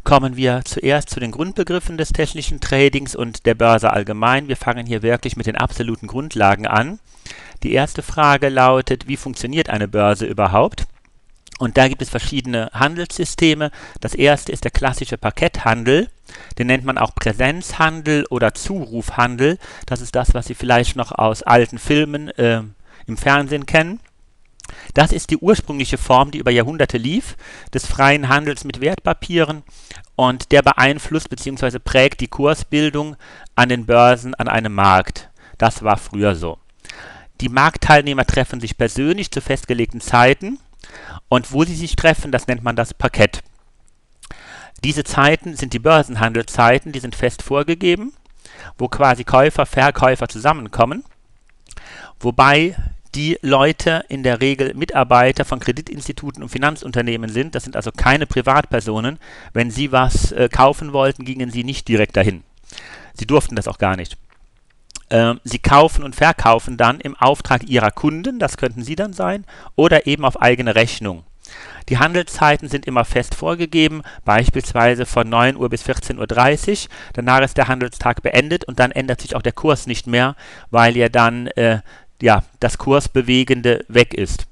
kommen wir zuerst zu den Grundbegriffen des technischen Tradings und der Börse allgemein. Wir fangen hier wirklich mit den absoluten Grundlagen an. Die erste Frage lautet, wie funktioniert eine Börse überhaupt? Und da gibt es verschiedene Handelssysteme. Das erste ist der klassische Parketthandel. Den nennt man auch Präsenzhandel oder Zurufhandel. Das ist das, was Sie vielleicht noch aus alten Filmen im Fernsehen kennen. Das ist die ursprüngliche Form, die über Jahrhunderte lief, des freien Handels mit Wertpapieren, und der beeinflusst bzw. prägt die Kursbildung an den Börsen an einem Markt. Das war früher so. Die Marktteilnehmer treffen sich persönlich zu festgelegten Zeiten, und wo sie sich treffen, das nennt man das Parkett. Diese Zeiten sind die Börsenhandelszeiten, die sind fest vorgegeben, wo quasi Käufer, Verkäufer zusammenkommen, wobei die Leute in der Regel Mitarbeiter von Kreditinstituten und Finanzunternehmen sind. Das sind also keine Privatpersonen. Wenn sie was kaufen wollten, gingen sie nicht direkt dahin. Sie durften das auch gar nicht. Sie kaufen und verkaufen dann im Auftrag ihrer Kunden, das könnten Sie dann sein, oder eben auf eigene Rechnung. Die Handelszeiten sind immer fest vorgegeben, beispielsweise von 9 Uhr bis 14:30 Uhr. Danach ist der Handelstag beendet und dann ändert sich auch der Kurs nicht mehr, weil ja dann das Kursbewegende weg ist.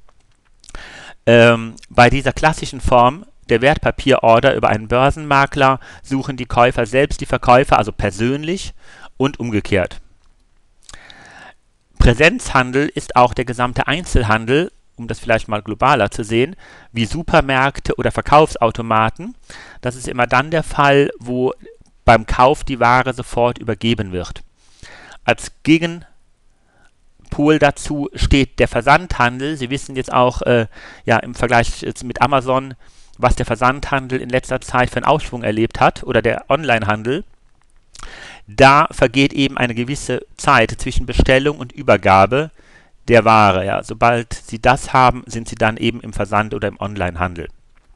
Bei dieser klassischen Form der Wertpapierorder über einen Börsenmakler suchen die Käufer selbst die Verkäufer, also persönlich, und umgekehrt. Präsenzhandel ist auch der gesamte Einzelhandel, um das vielleicht mal globaler zu sehen, wie Supermärkte oder Verkaufsautomaten. Das ist immer dann der Fall, wo beim Kauf die Ware sofort übergeben wird. Als Gegenpol dazu steht der Versandhandel. Sie wissen jetzt auch im Vergleich mit Amazon, was der Versandhandel in letzter Zeit für einen Aufschwung erlebt hat, oder der Onlinehandel. Da vergeht eben eine gewisse Zeit zwischen Bestellung und Übergabe der Ware. Ja. Sobald Sie das haben, sind Sie dann eben im Versand oder im Onlinehandel.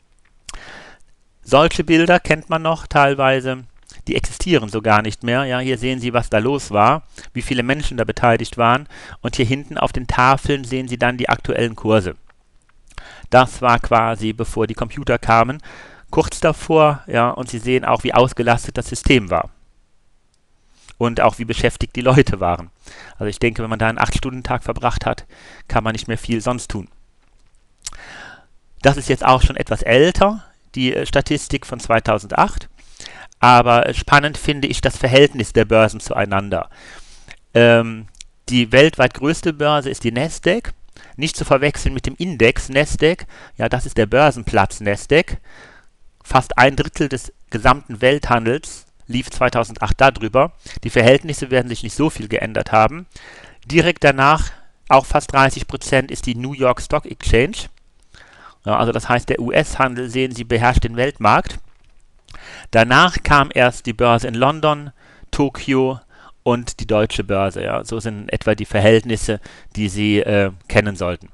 Solche Bilder kennt man noch teilweise, die existieren so gar nicht mehr. Ja. Hier sehen Sie, was da los war, wie viele Menschen da beteiligt waren, und hier hinten auf den Tafeln sehen Sie dann die aktuellen Kurse. Das war quasi, bevor die Computer kamen, kurz davor, ja, und Sie sehen auch, wie ausgelastet das System war. Und auch wie beschäftigt die Leute waren. Also ich denke, wenn man da einen 8-Stunden-Tag verbracht hat, kann man nicht mehr viel sonst tun. Das ist jetzt auch schon etwas älter, die Statistik von 2008. Aber spannend finde ich das Verhältnis der Börsen zueinander. Die weltweit größte Börse ist die Nasdaq. Nicht zu verwechseln mit dem Index Nasdaq. Ja, das ist der Börsenplatz Nasdaq. Fast 1/3 des gesamten Welthandels lief 2008 darüber. Die Verhältnisse werden sich nicht so viel geändert haben. Direkt danach, auch fast 30%, ist die New York Stock Exchange. Ja, also das heißt, der US-Handel, sehen Sie, beherrscht den Weltmarkt. Danach kam erst die Börse in London, Tokio und die deutsche Börse. Ja. So sind etwa die Verhältnisse, die Sie kennen sollten.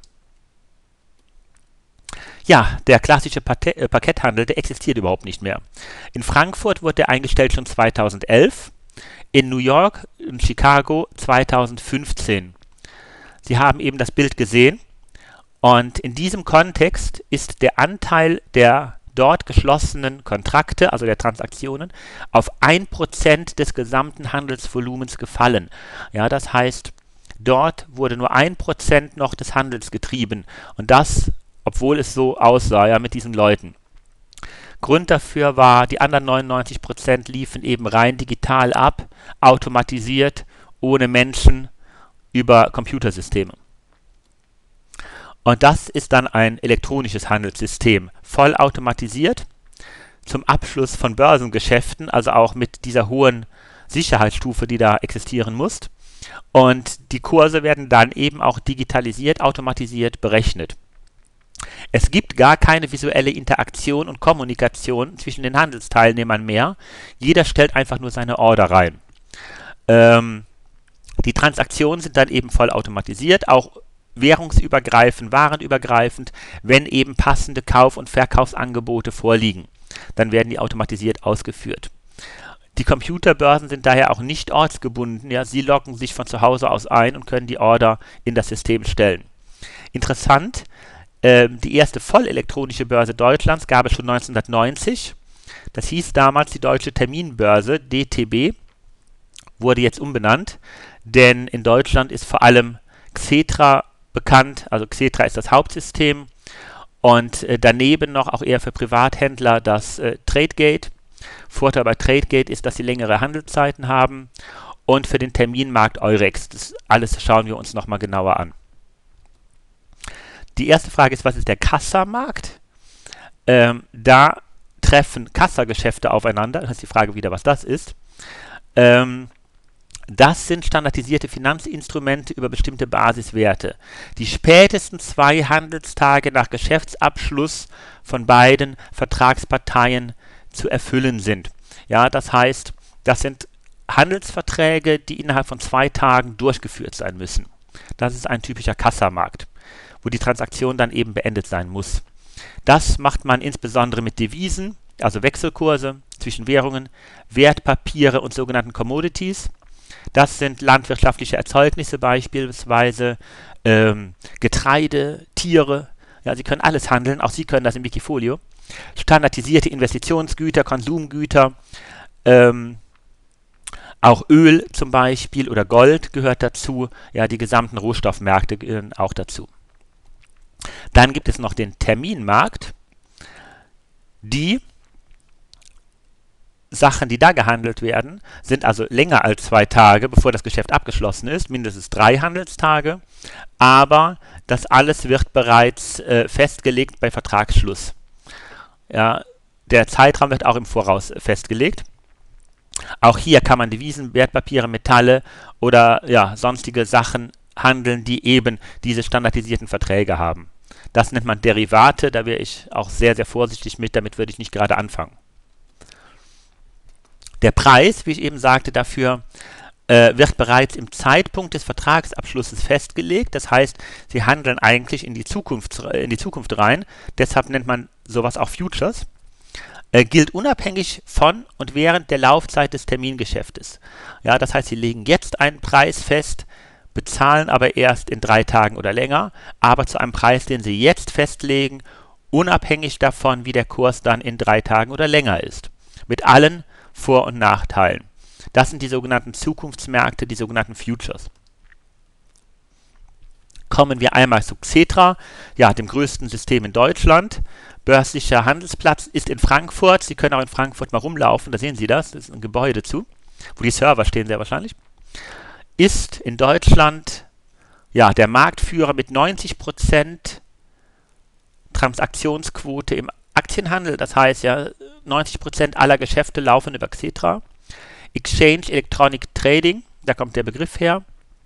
Ja, der klassische Parketthandel, der existiert überhaupt nicht mehr. In Frankfurt wurde der eingestellt schon 2011, in New York und Chicago 2015. Sie haben eben das Bild gesehen, und in diesem Kontext ist der Anteil der dort geschlossenen Kontrakte, also der Transaktionen, auf 1% des gesamten Handelsvolumens gefallen. Ja, das heißt, dort wurde nur 1% noch des Handels getrieben, und das, obwohl es so aussah, ja, mit diesen Leuten. Grund dafür war, die anderen 99% liefen eben rein digital ab, automatisiert, ohne Menschen, über Computersysteme. Und das ist dann ein elektronisches Handelssystem, vollautomatisiert, zum Abschluss von Börsengeschäften, also auch mit dieser hohen Sicherheitsstufe, die da existieren muss. Und die Kurse werden dann eben auch digitalisiert, automatisiert berechnet. Es gibt gar keine visuelle Interaktion und Kommunikation zwischen den Handelsteilnehmern mehr. Jeder stellt einfach nur seine Order rein. Die Transaktionen sind dann eben voll automatisiert, auch währungsübergreifend, warenübergreifend, wenn eben passende Kauf- und Verkaufsangebote vorliegen. Dann werden die automatisiert ausgeführt. Die Computerbörsen sind daher auch nicht ortsgebunden. Ja, Sie loggen sich von zu Hause aus ein und können die Order in das System stellen. Interessant, die erste vollelektronische Börse Deutschlands gab es schon 1990. Das hieß damals die Deutsche Terminbörse, DTB, wurde jetzt umbenannt, denn in Deutschland ist vor allem Xetra bekannt, also Xetra ist das Hauptsystem und daneben noch auch eher für Privathändler das Tradegate. Vorteil bei Tradegate ist, dass sie längere Handelszeiten haben und für den Terminmarkt Eurex. Das alles schauen wir uns nochmal genauer an. Die erste Frage ist, was ist der Kassamarkt? Da treffen Kassageschäfte aufeinander. Das ist die Frage wieder, was das ist. Das sind standardisierte Finanzinstrumente über bestimmte Basiswerte, die spätestens 2 Handelstage nach Geschäftsabschluss von beiden Vertragsparteien zu erfüllen sind. Ja, das heißt, das sind Handelsverträge, die innerhalb von 2 Tagen durchgeführt sein müssen. Das ist ein typischer Kassamarkt, wo die Transaktion dann eben beendet sein muss. Das macht man insbesondere mit Devisen, also Wechselkurse zwischen Währungen, Wertpapiere und sogenannten Commodities. Das sind landwirtschaftliche Erzeugnisse beispielsweise, Getreide, Tiere. Ja, Sie können alles handeln, auch Sie können das im Wikifolio. Standardisierte Investitionsgüter, Konsumgüter, auch Öl zum Beispiel oder Gold gehört dazu. Ja, die gesamten Rohstoffmärkte gehören auch dazu. Dann gibt es noch den Terminmarkt. Die Sachen, die da gehandelt werden, sind also länger als 2 Tage, bevor das Geschäft abgeschlossen ist, mindestens 3 Handelstage, aber das alles wird bereits festgelegt bei Vertragsschluss. Ja, der Zeitraum wird auch im Voraus festgelegt. Auch hier kann man Devisen, Wertpapiere, Metalle oder ja, sonstige Sachen handeln, die eben diese standardisierten Verträge haben. Das nennt man Derivate, da wäre ich auch sehr, sehr vorsichtig mit, damit würde ich nicht gerade anfangen. Der Preis, wie ich eben sagte, dafür wird bereits im Zeitpunkt des Vertragsabschlusses festgelegt. Das heißt, Sie handeln eigentlich in die Zukunft rein. Deshalb nennt man sowas auch Futures. Gilt unabhängig von und während der Laufzeit des Termingeschäftes. Ja, das heißt, Sie legen jetzt einen Preis fest, bezahlen aber erst in 3 Tagen oder länger, aber zu einem Preis, den Sie jetzt festlegen, unabhängig davon, wie der Kurs dann in 3 Tagen oder länger ist. Mit allen Vor- und Nachteilen. Das sind die sogenannten Zukunftsmärkte, die sogenannten Futures. Kommen wir einmal zu Xetra, ja, dem größten System in Deutschland. Börslicher Handelsplatz ist in Frankfurt. Sie können auch in Frankfurt mal rumlaufen, da sehen Sie das. Das ist ein Gebäude zu, wo die Server stehen sehr wahrscheinlich. Ist in Deutschland ja, der Marktführer mit 90% Transaktionsquote im Aktienhandel. Das heißt ja, 90% aller Geschäfte laufen über Xetra. Exchange Electronic Trading, da kommt der Begriff her,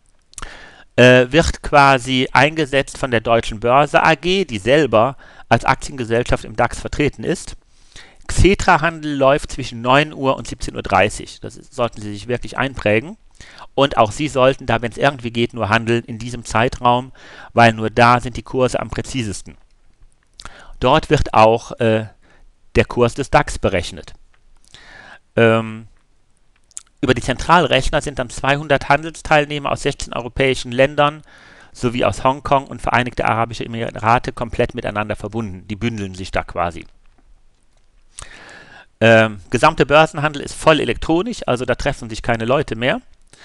wird quasi eingesetzt von der Deutschen Börse AG, die selber als Aktiengesellschaft im DAX vertreten ist. Xetra-Handel läuft zwischen 9 Uhr und 17:30 Uhr. Das sollten Sie sich wirklich einprägen. Und auch Sie sollten da, wenn es irgendwie geht, nur handeln in diesem Zeitraum, weil nur da sind die Kurse am präzisesten. Dort wird auch der Kurs des DAX berechnet. Über die Zentralrechner sind dann 200 Handelsteilnehmer aus 16 europäischen Ländern sowie aus Hongkong und Vereinigte Arabische Emirate komplett miteinander verbunden. Die bündeln sich da quasi. Gesamte Börsenhandel ist voll elektronisch, also da treffen sich keine Leute mehr.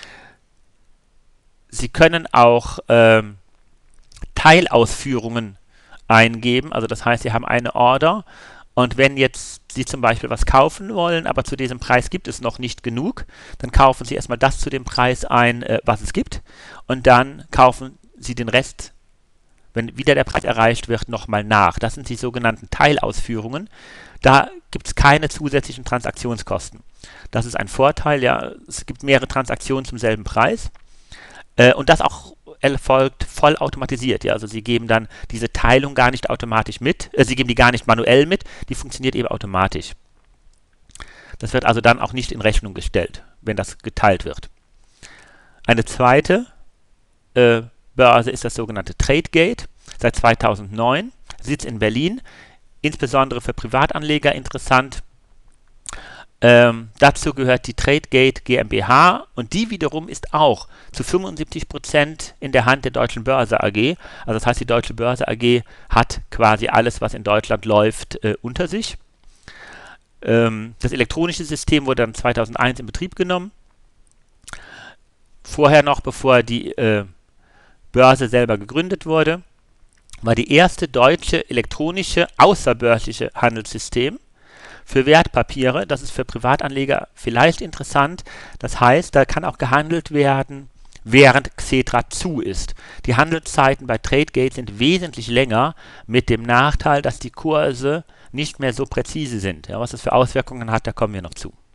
Sie können auch Teilausführungen eingeben, also das heißt, Sie haben eine Order und wenn jetzt Sie zum Beispiel was kaufen wollen, aber zu diesem Preis gibt es noch nicht genug, dann kaufen Sie erstmal das zu dem Preis ein, was es gibt und dann kaufen Sie den Rest, wenn wieder der Preis erreicht wird, nochmal nach. Das sind die sogenannten Teilausführungen. Da gibt es keine zusätzlichen Transaktionskosten. Das ist ein Vorteil, ja, es gibt mehrere Transaktionen zum selben Preis und das auch erfolgt voll automatisiert. Ja, also Sie geben dann diese Teilung gar nicht automatisch mit, Sie geben die gar nicht manuell mit, die funktioniert eben automatisch. Das wird also dann auch nicht in Rechnung gestellt, wenn das geteilt wird. Eine zweite Börse ist das sogenannte Tradegate, seit 2009, Sitz in Berlin, insbesondere für Privatanleger interessant. Dazu gehört die Tradegate GmbH und die wiederum ist auch zu 75% in der Hand der Deutschen Börse AG. Also das heißt, die Deutsche Börse AG hat quasi alles, was in Deutschland läuft, unter sich. Das elektronische System wurde dann 2001 in Betrieb genommen. Vorher noch, bevor die Börse selber gegründet wurde, war die erste deutsche elektronische außerbörsliche Handelssystem für Wertpapiere. Das ist für Privatanleger vielleicht interessant. Das heißt, da kann auch gehandelt werden, während Xetra zu ist. Die Handelszeiten bei Tradegate sind wesentlich länger, mit dem Nachteil, dass die Kurse nicht mehr so präzise sind. Ja, was das für Auswirkungen hat, da kommen wir noch zu.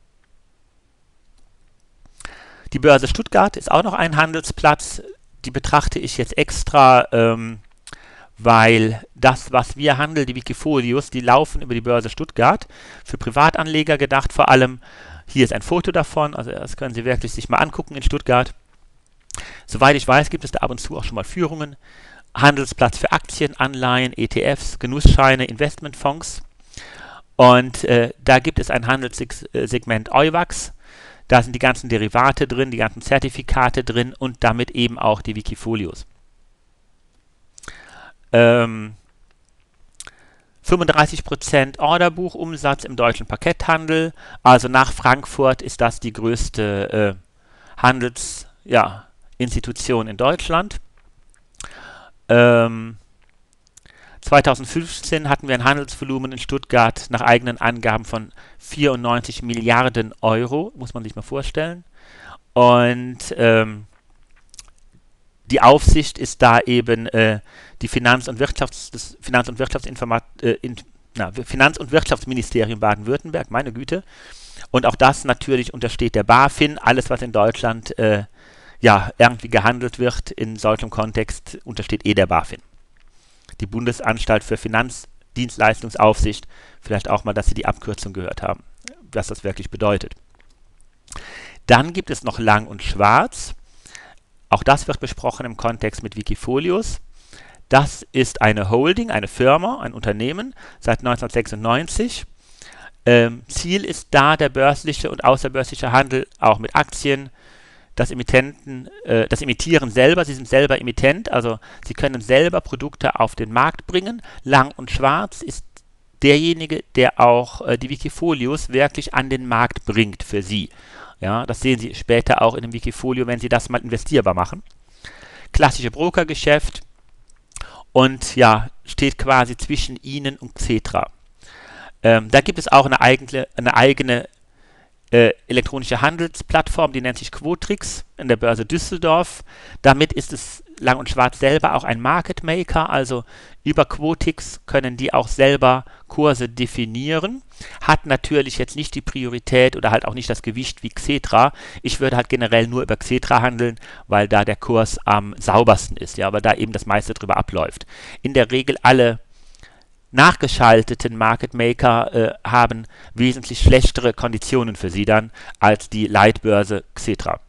Die Börse Stuttgart ist auch noch ein Handelsplatz. Die betrachte ich jetzt extra, weil das, was wir handeln, die Wikifolios, die laufen über die Börse Stuttgart. Für Privatanleger gedacht vor allem. Hier ist ein Foto davon, also das können Sie wirklich sich mal angucken in Stuttgart. Soweit ich weiß, gibt es da ab und zu auch schon mal Führungen. Handelsplatz für Aktien, Anleihen, ETFs, Genussscheine, Investmentfonds. Und da gibt es ein Handelssegment EUWAX. Da sind die ganzen Derivate drin, die ganzen Zertifikate drin und damit eben auch die Wikifolios. 35% Orderbuchumsatz im deutschen Parketthandel. Also nach Frankfurt ist das die größte Handelsinstitution in Deutschland. 2015 hatten wir ein Handelsvolumen in Stuttgart nach eigenen Angaben von 94 Milliarden Euro, muss man sich mal vorstellen. Und die Aufsicht ist da eben die Finanz- und Wirtschaftsministerium Baden-Württemberg, meine Güte. Und auch das natürlich untersteht der BaFin. Alles, was in Deutschland irgendwie gehandelt wird in solchem Kontext, untersteht der BaFin. Die Bundesanstalt für Finanzdienstleistungsaufsicht, vielleicht auch mal, dass Sie die Abkürzung gehört haben, was das wirklich bedeutet. Dann gibt es noch Lang und Schwarz. Auch das wird besprochen im Kontext mit Wikifolios. Das ist eine Holding, eine Firma, ein Unternehmen seit 1996. Ziel ist da der börsliche und außerbörsliche Handel auch mit Aktien. Das Emittieren selber, Sie sind selber Emittent, also Sie können selber Produkte auf den Markt bringen. Lang und Schwarz ist derjenige, der auch die Wikifolios wirklich an den Markt bringt für Sie. Ja, das sehen Sie später auch in dem Wikifolio, wenn Sie das mal investierbar machen. Klassische Brokergeschäft und ja, steht quasi zwischen Ihnen und Xetra. Da gibt es auch eine eigene elektronische Handelsplattform, die nennt sich Quotrix in der Börse Düsseldorf. Damit ist es Lang und Schwarz selber auch ein Market Maker, also über Quotrix können die auch selber Kurse definieren. Hat natürlich jetzt nicht die Priorität oder halt auch nicht das Gewicht wie Xetra. Ich würde halt generell nur über Xetra handeln, weil da der Kurs am saubersten ist, ja, weil da eben das meiste drüber abläuft. In der Regel alle nachgeschalteten Market Maker haben wesentlich schlechtere Konditionen für Sie dann als die Leitbörse Xetra.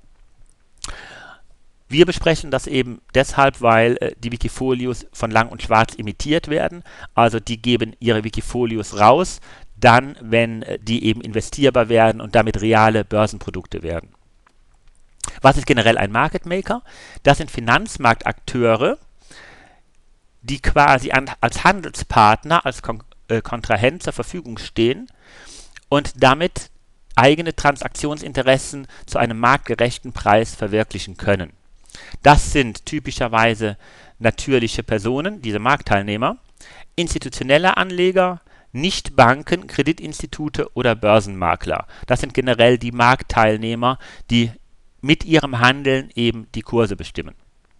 Wir besprechen das eben deshalb, weil die Wikifolios von Lang und Schwarz emittiert werden. Also die geben ihre Wikifolios raus, dann, wenn die eben investierbar werden und damit reale Börsenprodukte werden. Was ist generell ein Market Maker? Das sind Finanzmarktakteure, die quasi als Handelspartner, als Kontrahent zur Verfügung stehen und damit eigene Transaktionsinteressen zu einem marktgerechten Preis verwirklichen können. Das sind typischerweise natürliche Personen, diese Marktteilnehmer, institutionelle Anleger, Nichtbanken, Kreditinstitute oder Börsenmakler. Das sind generell die Marktteilnehmer, die mit ihrem Handeln eben die Kurse bestimmen.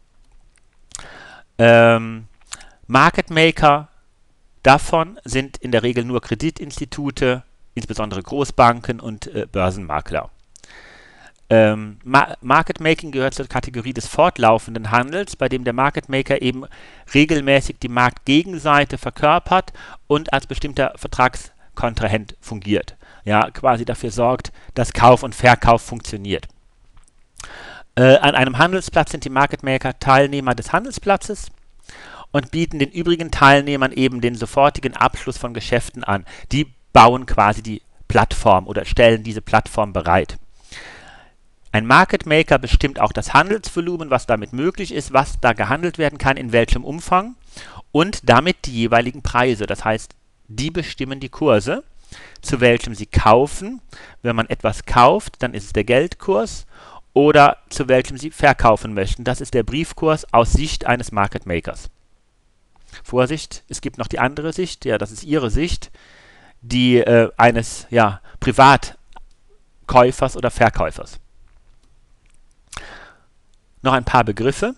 Market Maker davon sind in der Regel nur Kreditinstitute, insbesondere Großbanken und Börsenmakler. Market Making gehört zur Kategorie des fortlaufenden Handels, bei dem der Market Maker eben regelmäßig die Marktgegenseite verkörpert und als bestimmter Vertragskontrahent fungiert. Ja, quasi dafür sorgt, dass Kauf und Verkauf funktioniert. An einem Handelsplatz sind die Market Maker Teilnehmer des Handelsplatzes und bieten den übrigen Teilnehmern eben den sofortigen Abschluss von Geschäften an. Die bauen quasi die Plattform oder stellen diese Plattform bereit. Ein Market Maker bestimmt auch das Handelsvolumen, was damit möglich ist, was da gehandelt werden kann, in welchem Umfang und damit die jeweiligen Preise. Das heißt, die bestimmen die Kurse zu welchem Sie kaufen. Wenn man etwas kauft, dann ist es der Geldkurs, oder zu welchem Sie verkaufen möchten. Das ist der Briefkurs aus Sicht eines Market Makers. Vorsicht, es gibt noch die andere Sicht, ja, das ist Ihre Sicht, die eines Privatkäufers oder Verkäufers. Noch ein paar Begriffe.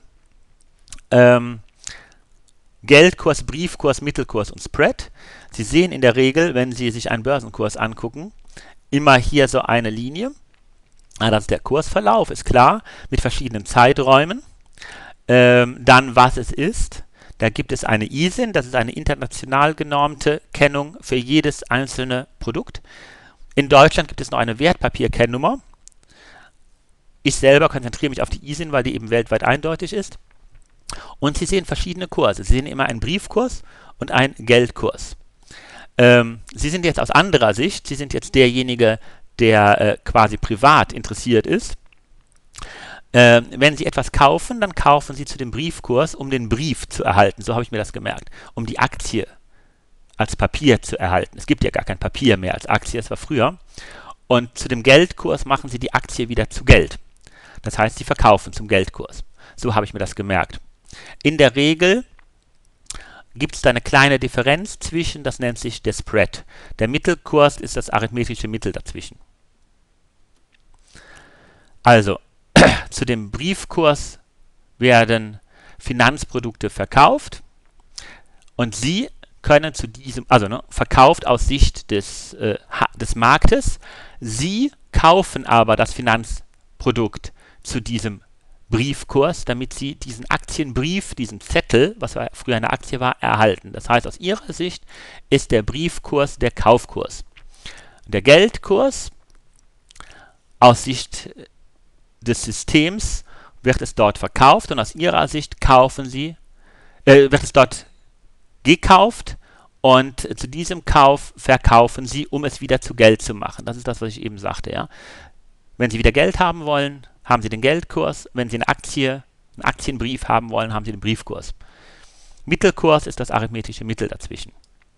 Geldkurs, Briefkurs, Mittelkurs und Spread. Sie sehen in der Regel, wenn Sie sich einen Börsenkurs angucken, immer hier so eine Linie. Das ist der Kursverlauf, ist klar, mit verschiedenen Zeiträumen. Dann, was es ist. Da gibt es eine ISIN, das ist eine international genormte Kennung für jedes einzelne Produkt. In Deutschland gibt es noch eine Wertpapierkennnummer. Ich selber konzentriere mich auf die ISIN, weil die eben weltweit eindeutig ist. Und Sie sehen verschiedene Kurse. Sie sehen immer einen Briefkurs und einen Geldkurs. Sie sind jetzt aus anderer Sicht, Sie sind jetzt derjenige, der quasi privat interessiert ist. Wenn Sie etwas kaufen, dann kaufen Sie zu dem Briefkurs, um den Brief zu erhalten. So habe ich mir das gemerkt. Um die Aktie als Papier zu erhalten. Es gibt ja gar kein Papier mehr als Aktie, das war früher. Und zu dem Geldkurs machen Sie die Aktie wieder zu Geld. Das heißt, Sie verkaufen zum Geldkurs. So habe ich mir das gemerkt. In der Regel gibt es da eine kleine Differenz zwischen, das nennt sich der Spread. Der Mittelkurs ist das arithmetische Mittel dazwischen. Also, zu dem Briefkurs werden Finanzprodukte verkauft und Sie können zu diesem, verkauft aus Sicht des Marktes, Sie kaufen aber das Finanzprodukt zu diesem Briefkurs, damit Sie diesen Aktienbrief, diesen Zettel, was früher eine Aktie war, erhalten. Das heißt, aus Ihrer Sicht ist der Briefkurs der Kaufkurs. Der Geldkurs, aus Sicht des Systems, wird es dort verkauft und aus Ihrer Sicht wird es dort gekauft und zu diesem Kauf verkaufen Sie, um es wieder zu Geld zu machen. Das ist das, was ich eben sagte. Ja? Wenn Sie wieder Geld haben wollen, haben Sie den Geldkurs. Wenn Sie einen Aktienbrief haben wollen, haben Sie den Briefkurs. Mittelkurs ist das arithmetische Mittel dazwischen.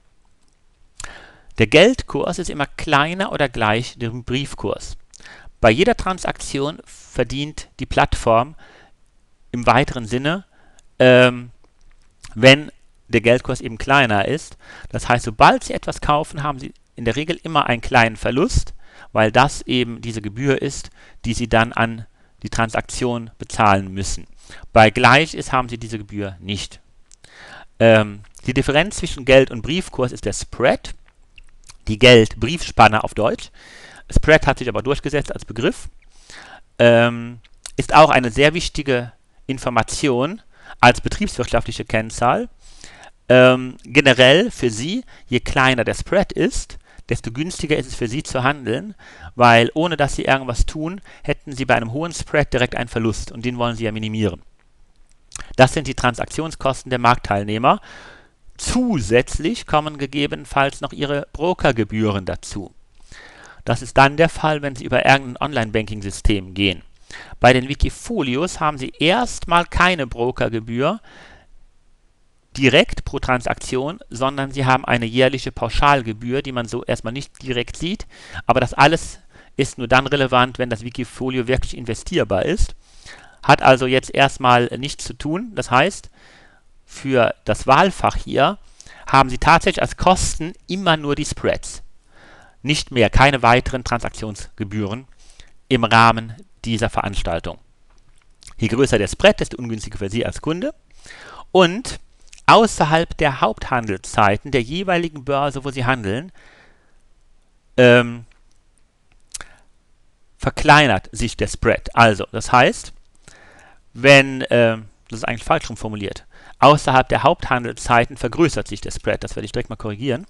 Der Geldkurs ist immer kleiner oder gleich dem Briefkurs. Bei jeder Transaktion verdient die Plattform im weiteren Sinne, wenn der Geldkurs eben kleiner ist. Das heißt, sobald Sie etwas kaufen, haben Sie in der Regel immer einen kleinen Verlust, weil das eben diese Gebühr ist, die Sie dann an die Transaktion bezahlen müssen. Bei gleich ist, haben Sie diese Gebühr nicht. Die Differenz zwischen Geld- und Briefkurs ist der Spread, die Geld-Briefspanne auf Deutsch. Spread hat sich aber durchgesetzt als Begriff. Ist auch eine sehr wichtige Information als betriebswirtschaftliche Kennzahl. Generell für Sie, je kleiner der Spread ist, desto günstiger ist es für Sie zu handeln, weil ohne dass Sie irgendwas tun, hätten Sie bei einem hohen Spread direkt einen Verlust und den wollen Sie ja minimieren. Das sind die Transaktionskosten der Marktteilnehmer. Zusätzlich kommen gegebenenfalls noch Ihre Brokergebühren dazu. Das ist dann der Fall, wenn Sie über irgendein Online-Banking-System gehen. Bei den Wikifolios haben Sie erstmal keine Brokergebühr direkt pro Transaktion, sondern Sie haben eine jährliche Pauschalgebühr, die man so erstmal nicht direkt sieht. Aber das alles ist nur dann relevant, wenn das Wikifolio wirklich investierbar ist. Hat also jetzt erstmal nichts zu tun. Das heißt, für das Wahlfach hier haben Sie tatsächlich als Kosten immer nur die Spreads. Nicht mehr, keine weiteren Transaktionsgebühren im Rahmen dieser Veranstaltung. Je größer der Spread, desto ungünstiger für Sie als Kunde. Und außerhalb der Haupthandelszeiten der jeweiligen Börse, wo Sie handeln, verkleinert sich der Spread. Also, das heißt, wenn, das ist eigentlich falsch rum formuliert, außerhalb der Haupthandelszeiten vergrößert sich der Spread. Das werde ich direkt mal korrigieren.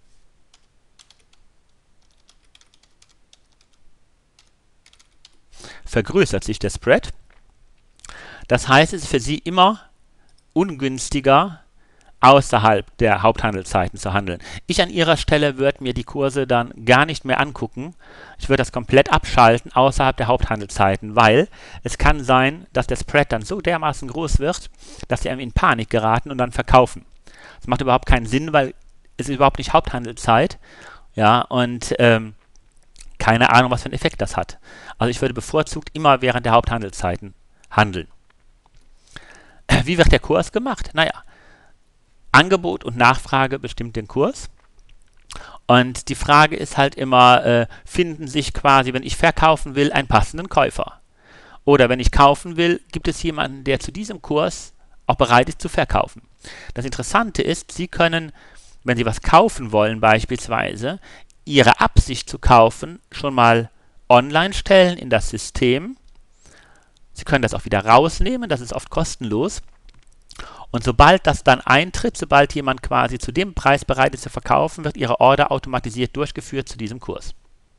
Vergrößert sich der Spread. Das heißt, es ist für Sie immer ungünstiger, außerhalb der Haupthandelszeiten zu handeln. Ich an Ihrer Stelle würde mir die Kurse dann gar nicht mehr angucken. Ich würde das komplett abschalten außerhalb der Haupthandelszeiten, weil es kann sein, dass der Spread dann so dermaßen groß wird, dass Sie in Panik geraten und dann verkaufen. Das macht überhaupt keinen Sinn, weil es ist überhaupt nicht Haupthandelszeit Ja, und keine Ahnung, was für einen Effekt das hat. Also ich würde bevorzugt immer während der Haupthandelszeiten handeln. Wie wird der Kurs gemacht? Naja, Angebot und Nachfrage bestimmt den Kurs. Und die Frage ist halt immer, finden sich quasi, wenn ich verkaufen will, einen passenden Käufer? Oder wenn ich kaufen will, gibt es jemanden, der zu diesem Kurs auch bereit ist zu verkaufen? Das Interessante ist, Sie können, wenn Sie was kaufen wollen beispielsweise, Ihre Absicht zu kaufen schon mal online stellen in das System. Sie können das auch wieder rausnehmen, das ist oft kostenlos. Und sobald das dann eintritt, sobald jemand quasi zu dem Preis bereit ist zu verkaufen, wird Ihre Order automatisiert durchgeführt zu diesem Kurs.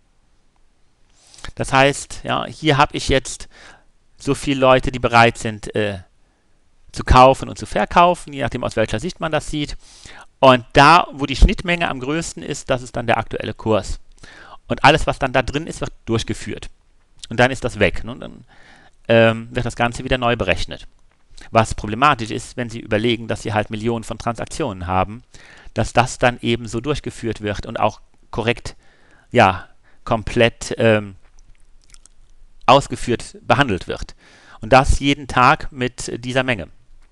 Das heißt, ja, hier habe ich jetzt so viele Leute, die bereit sind zu kaufen und zu verkaufen, je nachdem aus welcher Sicht man das sieht. Und da, wo die Schnittmenge am größten ist, das ist dann der aktuelle Kurs. Und alles, was dann da drin ist, wird durchgeführt. Und dann ist das weg. Ne? Und dann wird das Ganze wieder neu berechnet. Was problematisch ist, wenn Sie überlegen, dass Sie halt Millionen von Transaktionen haben, dass das dann eben so durchgeführt wird und auch korrekt, ja, komplett ausgeführt behandelt wird. Und das jeden Tag mit dieser Menge.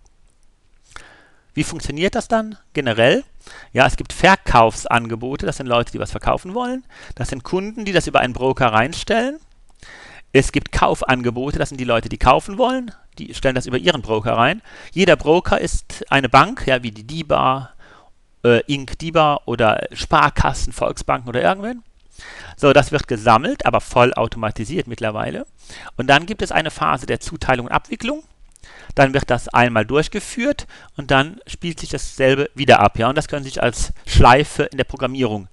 Wie funktioniert das dann generell? Ja, es gibt Verkaufsangebote, das sind Leute, die was verkaufen wollen. Das sind Kunden, die das über einen Broker reinstellen. Es gibt Kaufangebote, das sind die Leute, die kaufen wollen. Die stellen das über ihren Broker rein. Jeder Broker ist eine Bank, ja, wie die DIBA, Inc. DIBA oder Sparkassen, Volksbanken oder irgendwen. So, das wird gesammelt, aber voll automatisiert mittlerweile. Und dann gibt es eine Phase der Zuteilung und Abwicklung. Dann wird das einmal durchgeführt und dann spielt sich dasselbe wieder ab. Ja? Und das können Sie sich als Schleife in der Programmierung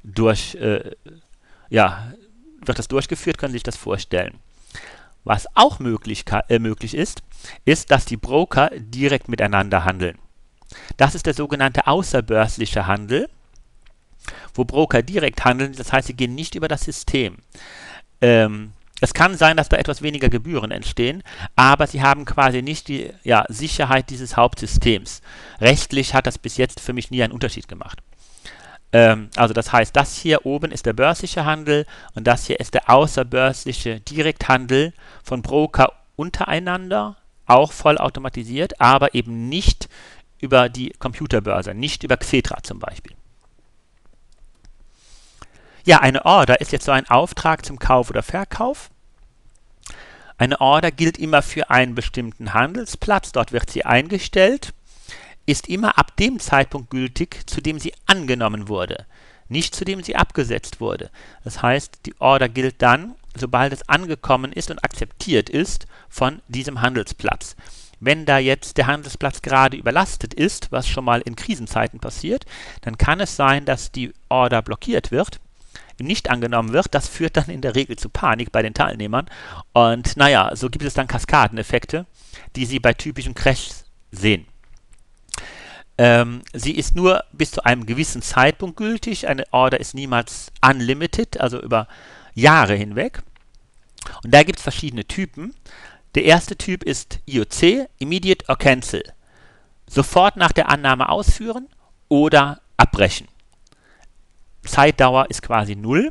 wird das durchgeführt, können Sie sich das vorstellen. Was auch möglich ist, ist, dass die Broker direkt miteinander handeln. Das ist der sogenannte außerbörsliche Handel, wo Broker direkt handeln, das heißt, sie gehen nicht über das System. Es kann sein, dass da etwas weniger Gebühren entstehen, aber sie haben quasi nicht die Sicherheit dieses Hauptsystems. Rechtlich hat das bis jetzt für mich nie einen Unterschied gemacht. Also das heißt, das hier oben ist der börsliche Handel und das hier ist der außerbörsliche Direkthandel von Broker untereinander, auch voll automatisiert, aber eben nicht über die Computerbörse, nicht über Xetra zum Beispiel. Ja, eine Order ist jetzt so ein Auftrag zum Kauf oder Verkauf. Eine Order gilt immer für einen bestimmten Handelsplatz, dort wird sie eingestellt, ist immer ab dem Zeitpunkt gültig, zu dem sie angenommen wurde, nicht zu dem sie abgesetzt wurde. Das heißt, die Order gilt dann, sobald es angekommen ist und akzeptiert ist von diesem Handelsplatz. Wenn da jetzt der Handelsplatz gerade überlastet ist, was schon mal in Krisenzeiten passiert, dann kann es sein, dass die Order blockiert wird, nicht angenommen wird. Das führt dann in der Regel zu Panik bei den Teilnehmern. Und naja, so gibt es dann Kaskadeneffekte, die Sie bei typischen Crashs sehen. Sie ist nur bis zu einem gewissen Zeitpunkt gültig. Eine Order ist niemals unlimited, also über Jahre hinweg. Und da gibt es verschiedene Typen. Der erste Typ ist IOC, Immediate or Cancel. Sofort nach der Annahme ausführen oder abbrechen. Zeitdauer ist quasi 0.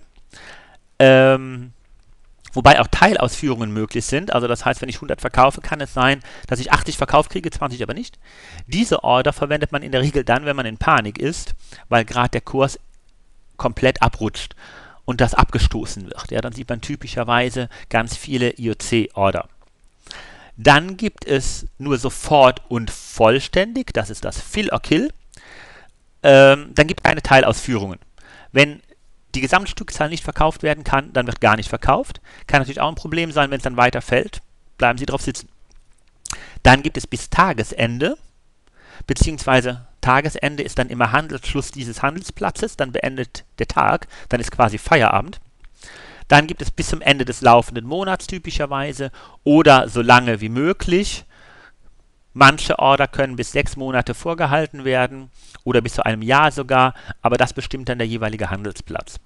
Wobei auch Teilausführungen möglich sind. Also das heißt, wenn ich 100 verkaufe, kann es sein, dass ich 80 verkauft kriege, 20 aber nicht. Diese Order verwendet man in der Regel dann, wenn man in Panik ist, weil gerade der Kurs komplett abrutscht und das abgestoßen wird. Ja, dann sieht man typischerweise ganz viele IOC-Order. Dann gibt es nur sofort und vollständig, das ist das Fill or Kill. Dann gibt es keine Teilausführungen. Wenn die Gesamtstückzahl nicht verkauft werden kann, dann wird gar nicht verkauft. Kann natürlich auch ein Problem sein, wenn es dann weiter fällt. Bleiben Sie drauf sitzen. Dann gibt es bis Tagesende, beziehungsweise Tagesende ist dann immer Handelsschluss dieses Handelsplatzes, dann beendet der Tag, dann ist quasi Feierabend. Dann gibt es bis zum Ende des laufenden Monats typischerweise oder so lange wie möglich. Manche Order können bis 6 Monate vorgehalten werden oder bis zu einem Jahr sogar, aber das bestimmt dann der jeweilige Handelsplatz.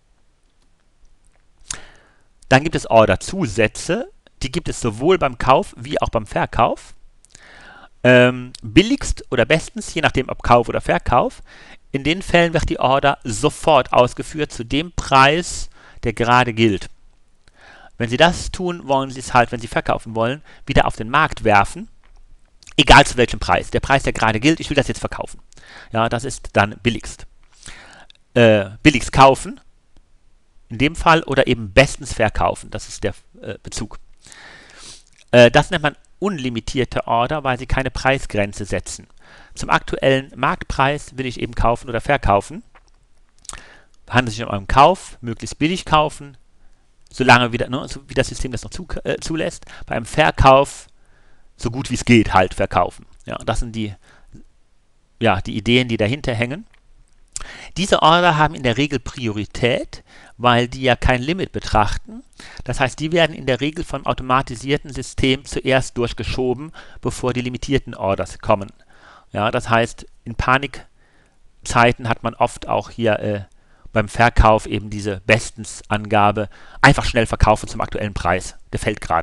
Dann gibt es Orderzusätze, die gibt es sowohl beim Kauf wie auch beim Verkauf. Billigst oder bestens, je nachdem ob Kauf oder Verkauf. In den Fällen wird die Order sofort ausgeführt zu dem Preis, der gerade gilt. Wenn Sie das tun, wollen Sie es halt, wenn Sie verkaufen wollen, wieder auf den Markt werfen, egal zu welchem Preis. Der Preis, der gerade gilt, ich will das jetzt verkaufen. Ja, das ist dann billigst. Billigst kaufen, in dem Fall, oder eben bestens verkaufen. Das ist der Bezug. Das nennt man unlimitierte Order, weil sie keine Preisgrenze setzen. Zum aktuellen Marktpreis will ich eben kaufen oder verkaufen. Handelt es sich um einen Kauf, möglichst billig kaufen, solange wieder, ne, wie das System das noch zulässt. Bei einem Verkauf so gut wie es geht halt verkaufen. Ja, das sind die Ideen, die dahinter hängen. Diese Order haben in der Regel Priorität, weil die ja kein Limit betrachten. Das heißt, die werden in der Regel vom automatisierten System zuerst durchgeschoben, bevor die limitierten Orders kommen. Ja, das heißt, in Panikzeiten hat man oft auch hier beim Verkauf eben diese Bestensangabe, einfach schnell verkaufen zum aktuellen Preis. Der fällt gerade.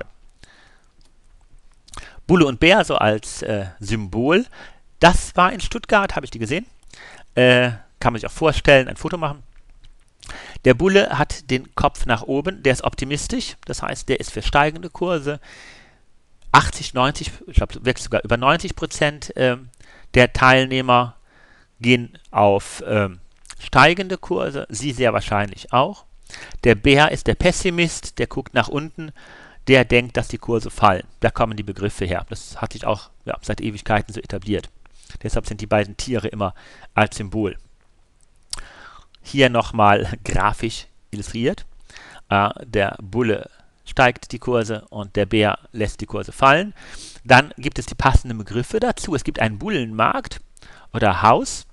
Bulle und Bär so als Symbol. Das war in Stuttgart, habe ich die gesehen. Kann man sich auch vorstellen, ein Foto machen. Der Bulle hat den Kopf nach oben, der ist optimistisch, das heißt, der ist für steigende Kurse. 80, 90, ich glaube wirklich sogar über 90% der Teilnehmer gehen auf steigende Kurse, Sie sehr wahrscheinlich auch. Der Bär ist der Pessimist, der guckt nach unten, der denkt, dass die Kurse fallen. Da kommen die Begriffe her. Das hat sich auch seit Ewigkeiten so etabliert. Deshalb sind die beiden Tiere immer als Symbol. Hier nochmal grafisch illustriert. Der Bulle steigt die Kurse und der Bär lässt die Kurse fallen. Dann gibt es die passenden Begriffe dazu. Es gibt einen Bullenmarkt oder Haus.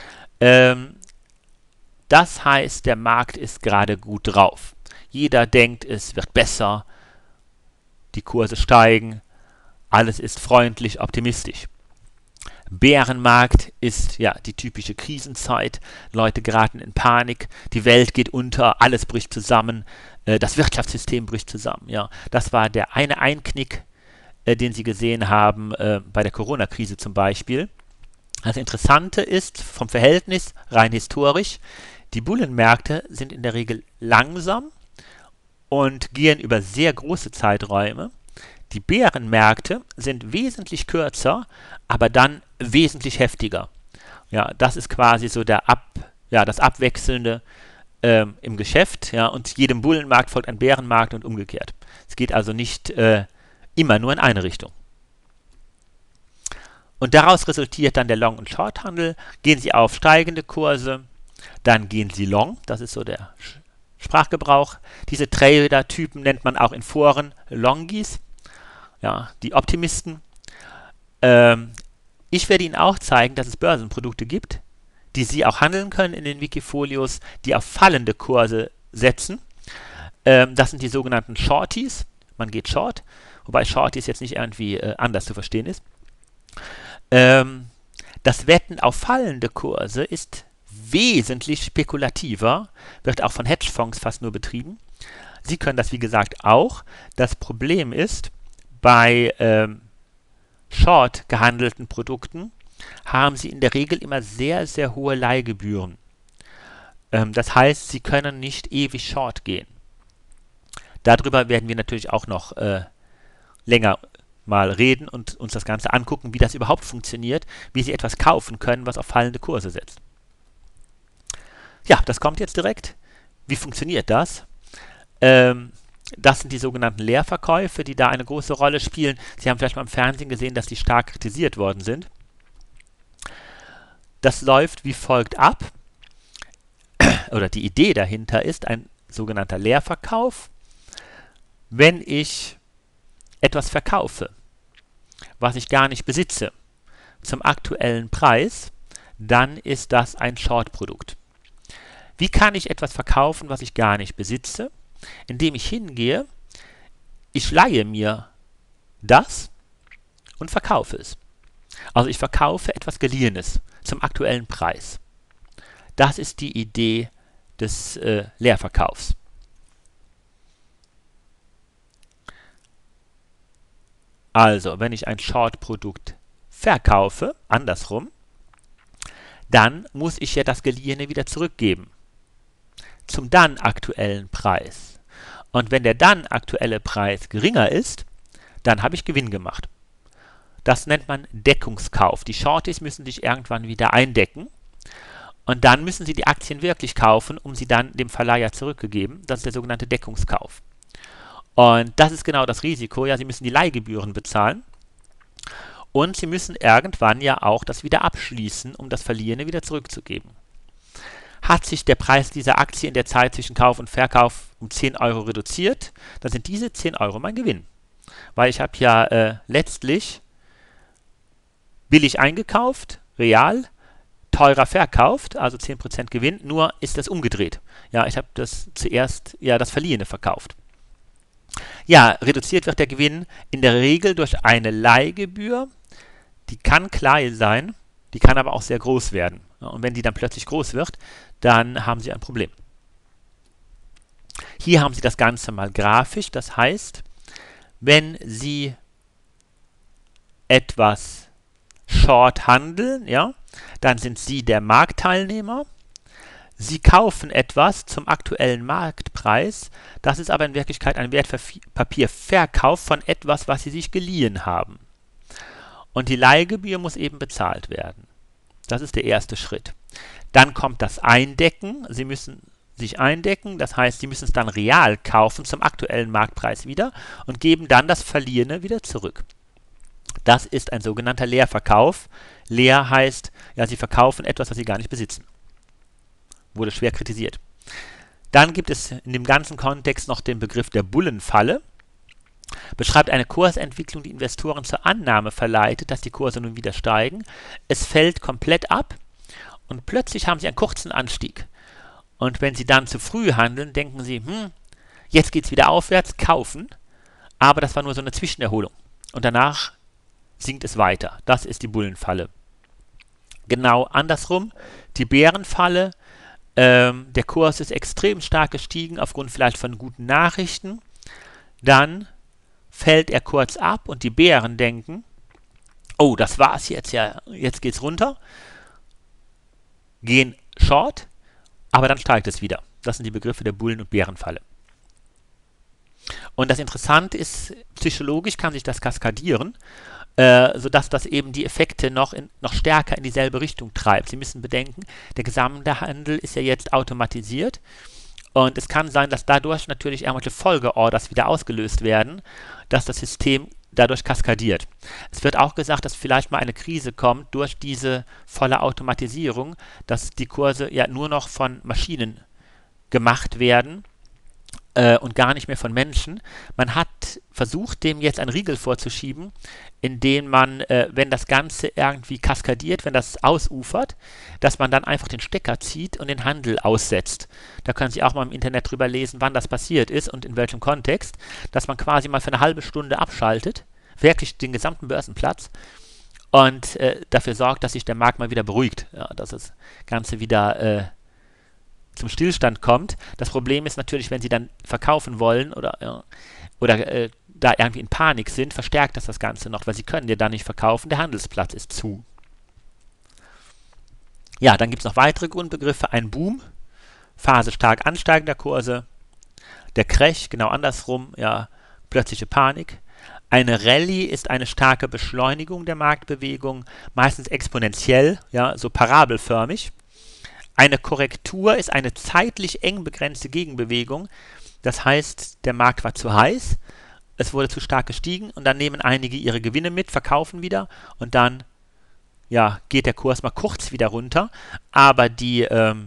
Das heißt, der Markt ist gerade gut drauf. Jeder denkt, es wird besser, die Kurse steigen, alles ist freundlich, optimistisch. Bärenmarkt ist die typische Krisenzeit. Leute geraten in Panik, die Welt geht unter, alles bricht zusammen, das Wirtschaftssystem bricht zusammen. Ja, das war der eine Einknick, den Sie gesehen haben bei der Corona-Krise zum Beispiel. Das Interessante ist vom Verhältnis rein historisch, die Bullenmärkte sind in der Regel langsam und gehen über sehr große Zeiträume. Die Bärenmärkte sind wesentlich kürzer, aber dann wesentlich heftiger. Ja, das ist quasi so das Abwechselnde im Geschäft. Ja, und jedem Bullenmarkt folgt ein Bärenmarkt und umgekehrt. Es geht also nicht immer nur in eine Richtung. Und daraus resultiert dann der Long- und Shorthandel. Gehen Sie auf steigende Kurse, dann gehen Sie long. Das ist so der Sprachgebrauch. Diese Trader-Typen nennt man auch in Foren Longies. Ja, die Optimisten. Ich werde Ihnen auch zeigen, dass es Börsenprodukte gibt, die Sie auch handeln können in den Wikifolios, die auf fallende Kurse setzen. Das sind die sogenannten Shorties. Man geht Short, wobei Shorties jetzt nicht irgendwie anders zu verstehen ist. Das Wetten auf fallende Kurse ist wesentlich spekulativer, wird auch von Hedgefonds fast nur betrieben. Sie können das, wie gesagt, auch. Das Problem ist, bei Short gehandelten Produkten haben Sie in der Regel immer sehr, sehr hohe Leihgebühren. Das heißt, Sie können nicht ewig Short gehen. Darüber werden wir natürlich auch noch länger mal reden und uns das Ganze angucken, wie das überhaupt funktioniert, wie Sie etwas kaufen können, was auf fallende Kurse setzt. Ja, das kommt jetzt direkt. Wie funktioniert das? Das sind die sogenannten Leerverkäufe, die da eine große Rolle spielen. Sie haben vielleicht mal im Fernsehen gesehen, dass die stark kritisiert worden sind. Das läuft wie folgt ab. Oder die Idee dahinter ist ein sogenannter Leerverkauf. Wenn ich etwas verkaufe, was ich gar nicht besitze, zum aktuellen Preis, dann ist das ein Short-Produkt. Wie kann ich etwas verkaufen, was ich gar nicht besitze? Indem ich hingehe, ich leihe mir das und verkaufe es. Also ich verkaufe etwas Geliehenes zum aktuellen Preis. Das ist die Idee des Leerverkaufs. Also, wenn ich ein Short-Produkt verkaufe, andersrum, dann muss ich ja das Geliehene wieder zurückgeben zum dann aktuellen Preis. Und wenn der dann aktuelle Preis geringer ist, dann habe ich Gewinn gemacht. Das nennt man Deckungskauf. Die Shorties müssen sich irgendwann wieder eindecken und dann müssen sie die Aktien wirklich kaufen, um sie dann dem Verleiher zurückzugeben. Das ist der sogenannte Deckungskauf. Und das ist genau das Risiko. Ja, sie müssen die Leihgebühren bezahlen und sie müssen irgendwann ja auch das wieder abschließen, um das Verlierende wieder zurückzugeben. Hat sich der Preis dieser Aktie in der Zeit zwischen Kauf und Verkauf um 10 Euro reduziert, dann sind diese 10 Euro mein Gewinn. Weil ich habe ja letztlich billig eingekauft, real, teurer verkauft, also 10% Gewinn, nur ist das umgedreht. Ja, ich habe das zuerst das Verlierende verkauft. Ja, reduziert wird der Gewinn in der Regel durch eine Leihgebühr, die kann klein sein, die kann aber auch sehr groß werden. Ja, und wenn die dann plötzlich groß wird, dann haben Sie ein Problem. Hier haben Sie das Ganze mal grafisch, das heißt, wenn Sie etwas short handeln, ja, dann sind Sie der Marktteilnehmer. Sie kaufen etwas zum aktuellen Marktpreis, das ist aber in Wirklichkeit ein Wertpapierverkauf von etwas, was Sie sich geliehen haben. Und die Leihgebühr muss eben bezahlt werden. Das ist der erste Schritt. Dann kommt das Eindecken. Sie müssen sich eindecken, das heißt, Sie müssen es dann real kaufen zum aktuellen Marktpreis wieder und geben dann das Verlierende wieder zurück. Das ist ein sogenannter Leerverkauf. Leer heißt, ja, Sie verkaufen etwas, was Sie gar nicht besitzen. Wurde schwer kritisiert. Dann gibt es in dem ganzen Kontext noch den Begriff der Bullenfalle. Beschreibt eine Kursentwicklung, die Investoren zur Annahme verleitet, dass die Kurse nun wieder steigen. Es fällt komplett ab und plötzlich haben Sie einen kurzen Anstieg. Und wenn Sie dann zu früh handeln, denken Sie, jetzt geht es wieder aufwärts, kaufen, aber das war nur so eine Zwischenerholung. Und danach sinkt es weiter. Das ist die Bullenfalle. Genau andersrum, die Bärenfalle. Der Kurs ist extrem stark gestiegen aufgrund vielleicht von guten Nachrichten. Dann fällt er kurz ab und die Bären denken, oh, das war's jetzt, ja, jetzt geht's runter, gehen short, aber dann steigt es wieder. Das sind die Begriffe der Bullen- und Bärenfalle. Und das Interessante ist, psychologisch kann sich das kaskadieren, sodass das eben die Effekte noch stärker in dieselbe Richtung treibt. Sie müssen bedenken, der gesamte Handel ist ja jetzt automatisiert und es kann sein, dass dadurch natürlich irgendwelche Folgeorders wieder ausgelöst werden, dass das System dadurch kaskadiert. Es wird auch gesagt, dass vielleicht mal eine Krise kommt durch diese volle Automatisierung, dass die Kurse ja nur noch von Maschinen gemacht werden und gar nicht mehr von Menschen. Man hat versucht, dem jetzt einen Riegel vorzuschieben, indem man, wenn das Ganze irgendwie kaskadiert, wenn das ausufert, dass man dann einfach den Stecker zieht und den Handel aussetzt. Da können Sie auch mal im Internet drüber lesen, wann das passiert ist und in welchem Kontext, dass man quasi mal für eine halbe Stunde abschaltet, wirklich den gesamten Börsenplatz und dafür sorgt, dass sich der Markt mal wieder beruhigt, ja, dass das Ganze wieder zum Stillstand kommt. Das Problem ist natürlich, wenn Sie dann verkaufen wollen oder da irgendwie in Panik sind, verstärkt das Ganze noch, weil Sie können ja da nicht verkaufen, der Handelsplatz ist zu. Ja, dann gibt es noch weitere Grundbegriffe. Ein Boom, Phase stark ansteigender Kurse, der Crash, genau andersrum, ja, plötzliche Panik. Eine Rallye ist eine starke Beschleunigung der Marktbewegung, meistens exponentiell, ja, so parabelförmig. Eine Korrektur ist eine zeitlich eng begrenzte Gegenbewegung. Das heißt, der Markt war zu heiß, es wurde zu stark gestiegen und dann nehmen einige ihre Gewinne mit, verkaufen wieder und dann geht der Kurs mal kurz wieder runter. Aber die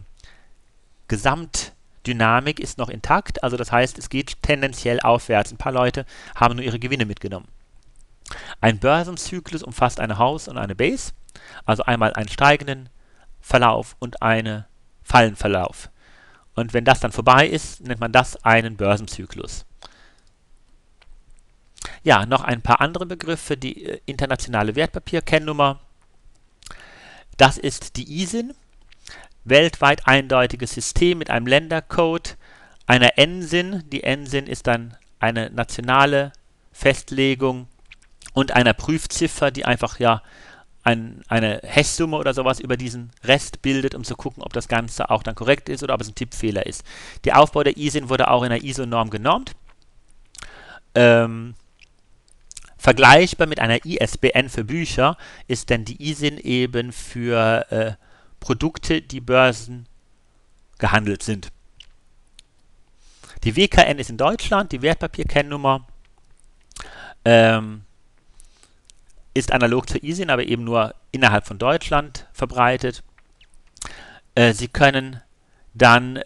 Gesamtdynamik ist noch intakt. Also das heißt, es geht tendenziell aufwärts. Ein paar Leute haben nur ihre Gewinne mitgenommen. Ein Börsenzyklus umfasst eine House und eine Base. Also einmal einen steigenden Verlauf und einen Fallenverlauf. Und wenn das dann vorbei ist, nennt man das einen Börsenzyklus. Ja, noch ein paar andere Begriffe. Die internationale Wertpapierkennnummer. Das ist die ISIN. Weltweit eindeutiges System mit einem Ländercode, einer NSIN. Die NSIN ist dann eine nationale Festlegung und einer Prüfziffer, die einfach eine Hashsumme oder sowas über diesen Rest bildet, um zu gucken, ob das Ganze auch dann korrekt ist oder ob es ein Tippfehler ist. Der Aufbau der ISIN wurde auch in der ISO-Norm genormt. Vergleichbar mit einer ISBN für Bücher ist denn die ISIN eben für Produkte, die Börsen gehandelt sind. Die WKN ist in Deutschland, die Wertpapierkennnummer ist analog zur ISIN, aber eben nur innerhalb von Deutschland verbreitet. Sie können dann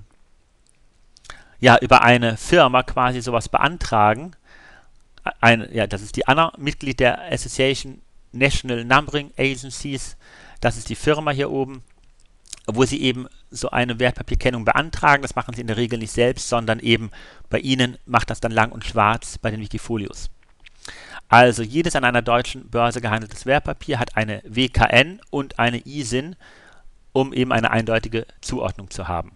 über eine Firma quasi sowas beantragen. Das ist die ANA, Mitglied der Association National Numbering Agencies. Das ist die Firma hier oben, wo Sie eben so eine Wertpapierkennung beantragen. Das machen Sie in der Regel nicht selbst, sondern eben bei Ihnen macht das dann Lang und Schwarz bei den Wikifolios. Also jedes an einer deutschen Börse gehandeltes Wertpapier hat eine WKN und eine ISIN, um eben eine eindeutige Zuordnung zu haben.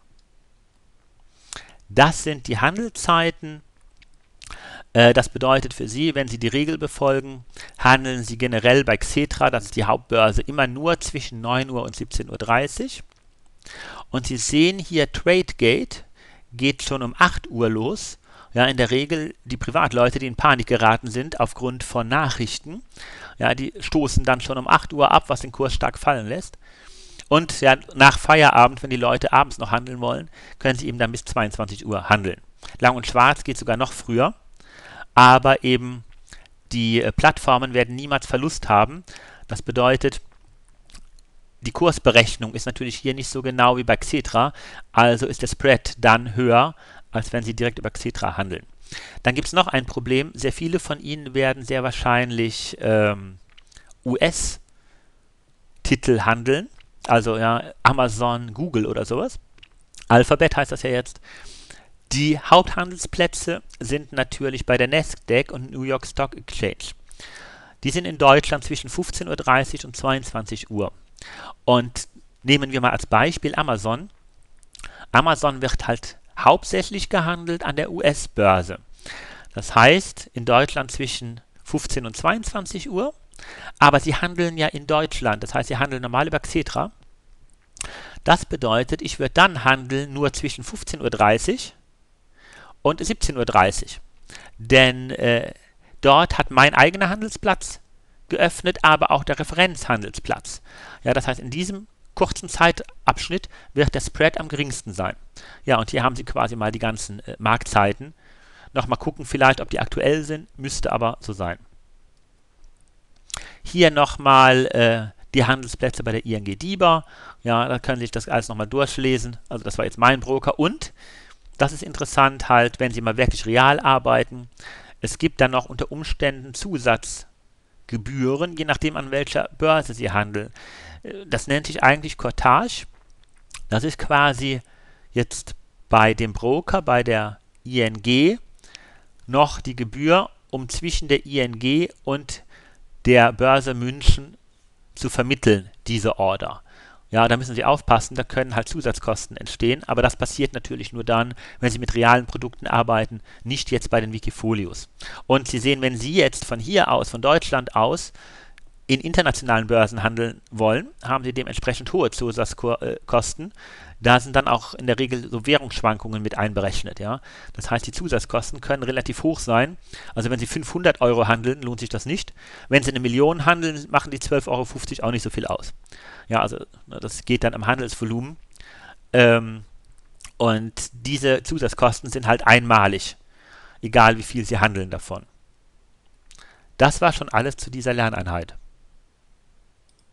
Das sind die Handelszeiten. Das bedeutet für Sie, wenn Sie die Regel befolgen, handeln Sie generell bei Xetra, das ist die Hauptbörse, immer nur zwischen 9 Uhr und 17:30 Uhr. Und Sie sehen hier, TradeGate geht schon um 8 Uhr los. Ja, in der Regel die Privatleute, die in Panik geraten sind aufgrund von Nachrichten, ja, die stoßen dann schon um 8 Uhr ab, was den Kurs stark fallen lässt. Und ja, nach Feierabend, wenn die Leute abends noch handeln wollen, können sie eben dann bis 22 Uhr handeln. Lang und Schwarz geht sogar noch früher, aber eben die Plattformen werden niemals Verlust haben. Das bedeutet, die Kursberechnung ist natürlich hier nicht so genau wie bei Xetra, also ist der Spread dann höher, als wenn Sie direkt über Xetra handeln. Dann gibt es noch ein Problem. Sehr viele von Ihnen werden sehr wahrscheinlich US-Titel handeln, also ja, Amazon, Google oder sowas. Alphabet heißt das ja jetzt. Die Haupthandelsplätze sind natürlich bei der Nasdaq und New York Stock Exchange. Die sind in Deutschland zwischen 15:30 Uhr und 22 Uhr. Und nehmen wir mal als Beispiel Amazon. Amazon wird halt hauptsächlich gehandelt an der US-Börse. Das heißt, in Deutschland zwischen 15 und 22 Uhr, aber sie handeln ja in Deutschland, das heißt, sie handeln normal über Xetra. Das bedeutet, ich würde dann handeln nur zwischen 15:30 Uhr und 17:30 Uhr, denn dort hat mein eigener Handelsplatz geöffnet, aber auch der Referenzhandelsplatz. Ja, das heißt, in diesem kurzen Zeitabschnitt wird der Spread am geringsten sein. Ja, und hier haben Sie quasi mal die ganzen Marktzeiten. Nochmal gucken vielleicht, ob die aktuell sind, müsste aber so sein. Hier nochmal die Handelsplätze bei der ING DIBA. Ja, da können Sie sich das alles nochmal durchlesen. Also das war jetzt mein Broker. Und, das ist interessant halt, wenn Sie mal wirklich real arbeiten, es gibt dann noch unter Umständen Zusatzgebühren, je nachdem an welcher Börse Sie handeln. Das nennt sich eigentlich Courtage. Das ist quasi jetzt bei dem Broker, bei der ING, noch die Gebühr, um zwischen der ING und der Börse München zu vermitteln, diese Order. Ja, da müssen Sie aufpassen, da können halt Zusatzkosten entstehen, aber das passiert natürlich nur dann, wenn Sie mit realen Produkten arbeiten, nicht jetzt bei den Wikifolios. Und Sie sehen, wenn Sie jetzt von hier aus, von Deutschland aus, in internationalen Börsen handeln wollen, haben Sie dementsprechend hohe Zusatzkosten. Da sind dann auch in der Regel so Währungsschwankungen mit einberechnet. Ja? Das heißt, die Zusatzkosten können relativ hoch sein. Also wenn Sie 500 Euro handeln, lohnt sich das nicht. Wenn Sie eine Million handeln, machen die 12,50 Euro auch nicht so viel aus. Ja, also das geht dann am Handelsvolumen. Und diese Zusatzkosten sind halt einmalig, egal wie viel Sie handeln davon. Das war schon alles zu dieser Lerneinheit.